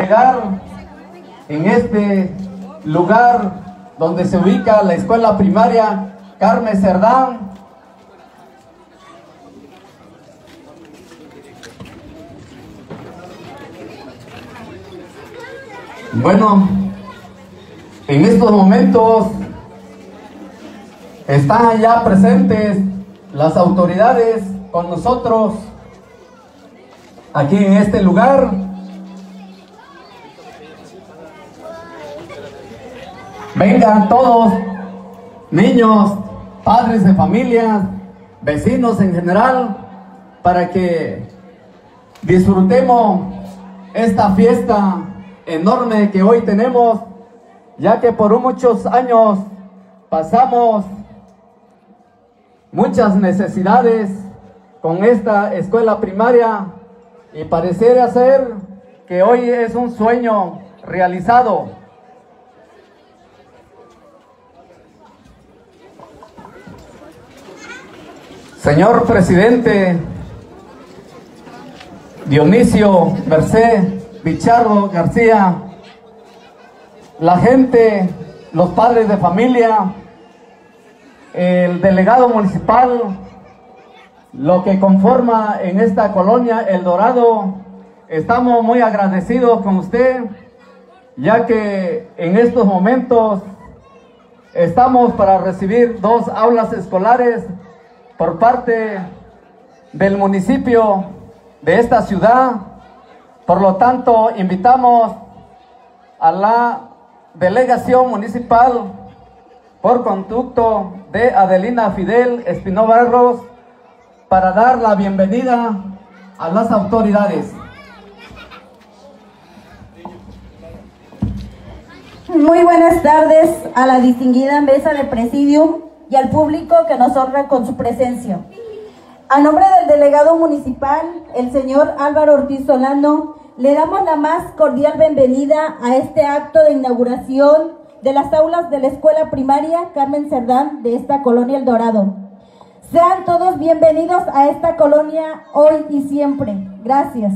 entregar en este lugar donde se ubica la escuela primaria Carmen Cerdán. Bueno, en estos momentos están ya presentes las autoridades con nosotros aquí en este lugar. Vengan todos, niños, padres de familia, vecinos en general, para que disfrutemos esta fiesta enorme que hoy tenemos, ya que por muchos años pasamos muchas necesidades con esta escuela primaria y pareciera ser que hoy es un sueño realizado. Señor presidente Dionisio Merced Pichardo García, la gente, los padres de familia, el delegado municipal, lo que conforma en esta colonia El Dorado, estamos muy agradecidos con usted, ya que en estos momentos estamos para recibir 2 aulas escolares por parte del municipio de esta ciudad. Por lo tanto, invitamos a la delegación municipal por conducto de Adelina Fidel Espino Barros para dar la bienvenida a las autoridades. Muy buenas tardes a la distinguida mesa de presidium y al público que nos honra con su presencia. A nombre del delegado municipal, el señor Álvaro Ortiz Solano, le damos la más cordial bienvenida a este acto de inauguración de las aulas de la escuela primaria Carmen Cerdán de esta colonia El Dorado. Sean todos bienvenidos a esta colonia hoy y siempre. Gracias.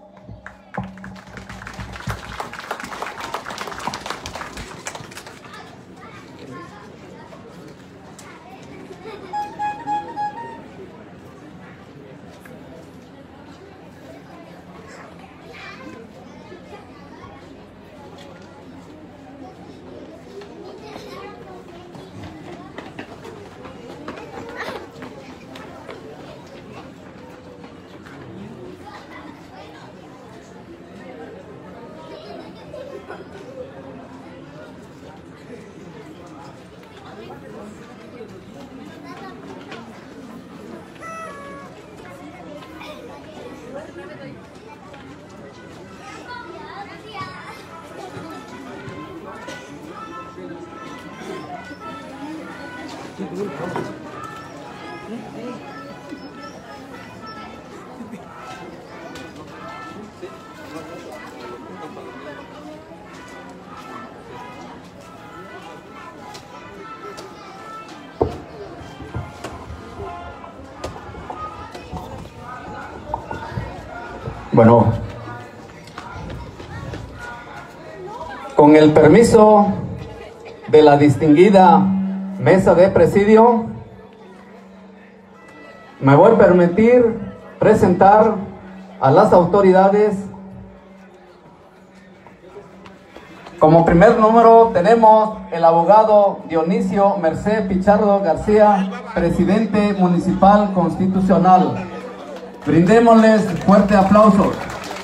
Bueno, con el permiso de la distinguida mesa de presidio, me voy a permitir presentar a las autoridades. Como primer número tenemos el abogado Dionisio Merced Pichardo García, presidente municipal constitucional. Brindémosles fuerte aplauso.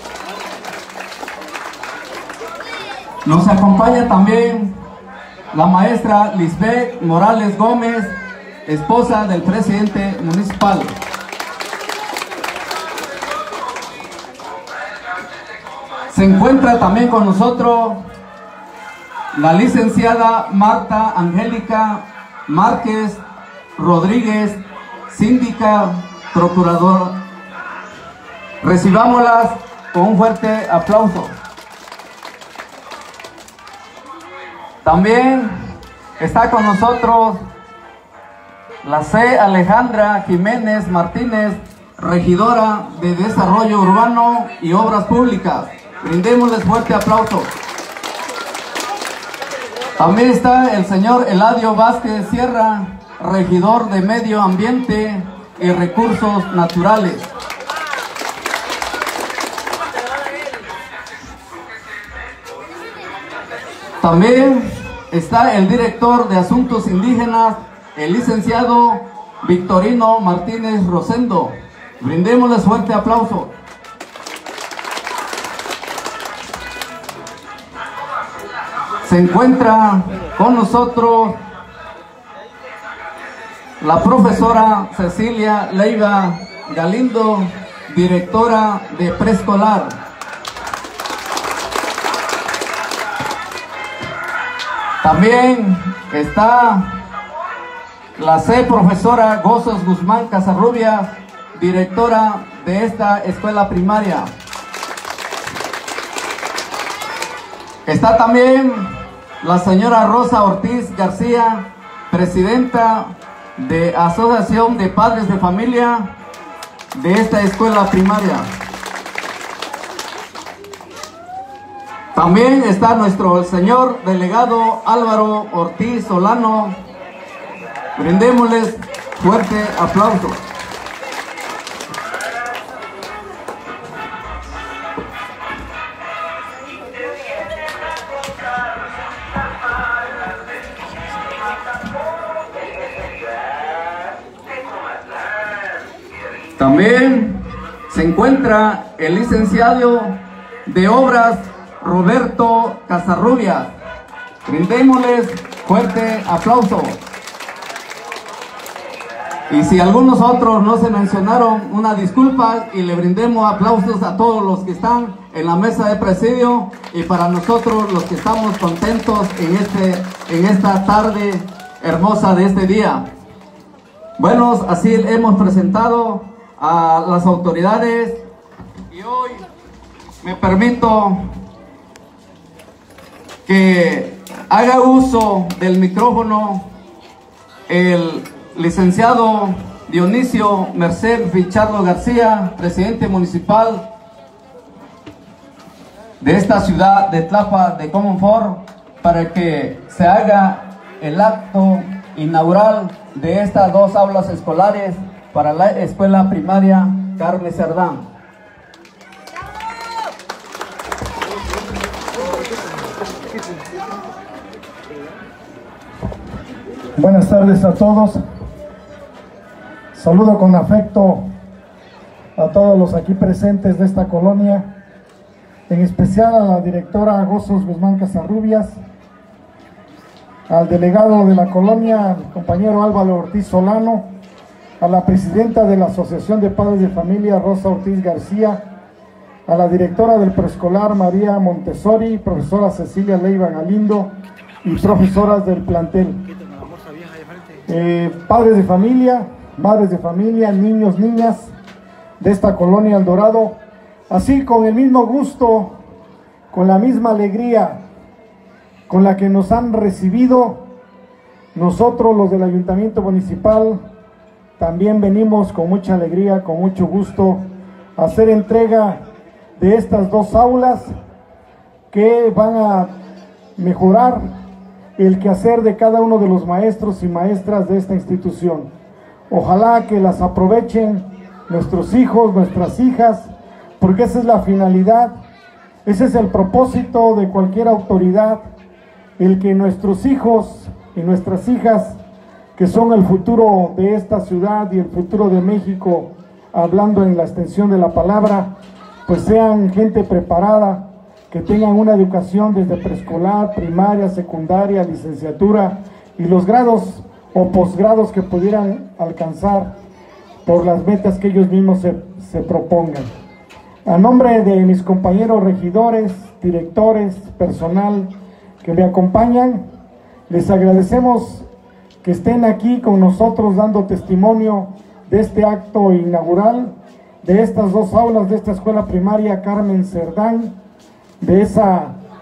Nos acompaña también la maestra Lisbeth Morales Gómez, esposa del presidente municipal. Se encuentra también con nosotros la licenciada Marta Angélica Márquez Rodríguez, síndica, procuradora. Recibámoslas con un fuerte aplauso. También está con nosotros la C. Alejandra Jiménez Martínez, regidora de Desarrollo Urbano y Obras Públicas. Brindémosles fuerte aplauso. También está el señor Eladio Vázquez Sierra, regidor de Medio Ambiente y Recursos Naturales. También está el director de Asuntos Indígenas, el licenciado Victorino Martínez Rosendo. Brindémosles fuerte aplauso. Se encuentra con nosotros la profesora Cecilia Leiva Galindo, directora de preescolar. También está la profesora Gozos Guzmán Casarrubias, directora de esta escuela primaria. Está también la señora Rosa Ortiz García, presidenta de Asociación de Padres de Familia de esta escuela primaria. También está nuestro señor delegado Álvaro Ortiz Solano. Brindémosles fuerte aplauso. También se encuentra el licenciado de Obras Roberto Casarrubias. Brindémosles fuerte aplauso. Y si algunos otros no se mencionaron, una disculpa, y le brindemos aplausos a todos los que están en la mesa de presidio y para nosotros los que estamos contentos en esta tarde hermosa de este día. Bueno, así hemos presentado a las autoridades y hoy me permito que haga uso del micrófono el licenciado Dionisio Merced Fichardo García, presidente municipal de esta ciudad de Tlapa de Comonfort, para que se haga el acto inaugural de estas dos aulas escolares para la escuela primaria Carmen Cerdán. Buenas tardes a todos. Saludo con afecto a todos los aquí presentes de esta colonia, en especial a la directora Gozos Guzmán Casarrubias, al delegado de la colonia, el compañero Álvaro Ortiz Solano, a la presidenta de la Asociación de Padres de Familia, Rosa Ortiz García, a la directora del preescolar, María Montessori, profesora Cecilia Leiva Galindo y profesoras del plantel. Padres de familia, madres de familia, niños, niñas de esta colonia El Dorado, así con el mismo gusto, con la misma alegría con la que nos han recibido, nosotros los del Ayuntamiento Municipal también venimos con mucha alegría, con mucho gusto a hacer entrega de estas dos aulas que van a mejorar el quehacer de cada uno de los maestros y maestras de esta institución. Ojalá que las aprovechen nuestros hijos, nuestras hijas, porque esa es la finalidad, ese es el propósito de cualquier autoridad, el que nuestros hijos y nuestras hijas, que son el futuro de esta ciudad y el futuro de México, hablando en la extensión de la palabra, pues sean gente preparada, que tengan una educación desde preescolar, primaria, secundaria, licenciatura y los grados o posgrados que pudieran alcanzar por las metas que ellos mismos se propongan. A nombre de mis compañeros regidores, directores, personal que me acompañan, les agradecemos que estén aquí con nosotros dando testimonio de este acto inaugural de estas dos aulas de esta escuela primaria Carmen Cerdán, de esa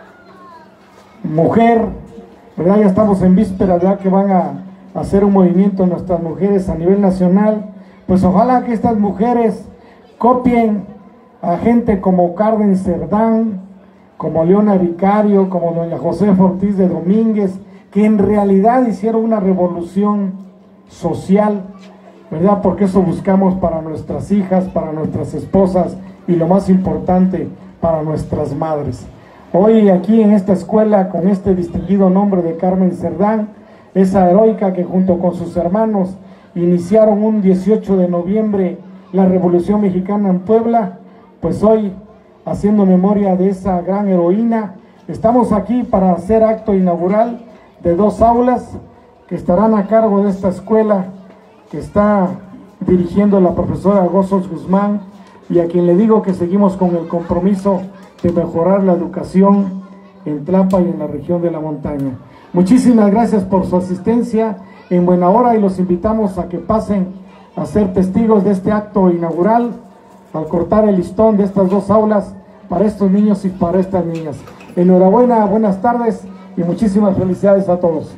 mujer, ¿verdad? Ya estamos en víspera, ¿verdad?, que van a hacer un movimiento nuestras mujeres a nivel nacional. Pues ojalá que estas mujeres copien a gente como Carmen Cerdán, como Leona Vicario, como doña Josefa Ortiz de Domínguez, que en realidad hicieron una revolución social, ¿verdad? Porque eso buscamos para nuestras hijas, para nuestras esposas y lo más importante, para nuestras madres. Hoy aquí en esta escuela, con este distinguido nombre de Carmen Cerdán, esa heroica que junto con sus hermanos iniciaron un 18 de noviembre la Revolución Mexicana en Puebla, pues hoy, haciendo memoria de esa gran heroína, estamos aquí para hacer acto inaugural de 2 aulas que estarán a cargo de esta escuela que está dirigiendo la profesora Gozos Guzmán, y a quien le digo que seguimos con el compromiso de mejorar la educación en Tlapa y en la región de la montaña. Muchísimas gracias por su asistencia en buena hora y los invitamos a que pasen a ser testigos de este acto inaugural al cortar el listón de estas 2 aulas para estos niños y para estas niñas. Enhorabuena, buenas tardes y muchísimas felicidades a todos.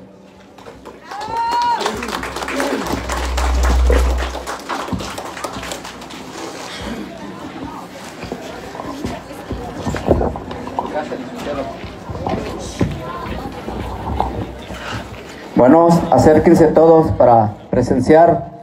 Bueno, acérquense todos para presenciar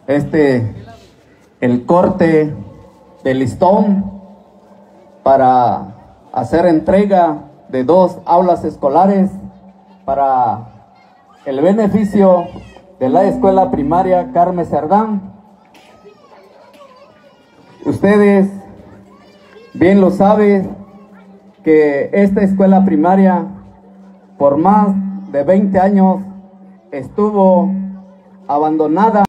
el corte del listón para hacer entrega de 2 aulas escolares para el beneficio de la escuela primaria Carmen Cerdán. Ustedes bien lo saben que esta escuela primaria por más de 20 años estuvo abandonada.